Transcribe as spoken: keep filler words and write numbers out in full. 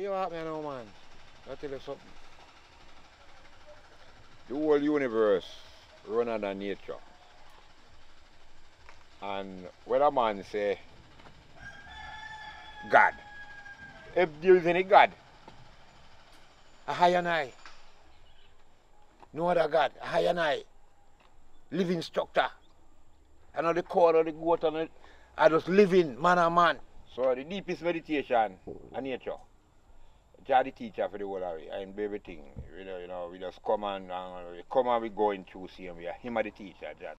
you what me now, man. I'll tell you something. The whole universe run under nature. And when a man say God, if there is any God, a high and I, no other God, a high and I, living structure. I know the core of the goat and it, I just living man and man. So the deepest meditation and nature. Jah the teacher for the whole of it and everything. You know, you know, we just come and, and we come and we going through same way. Him are the teacher, Jah.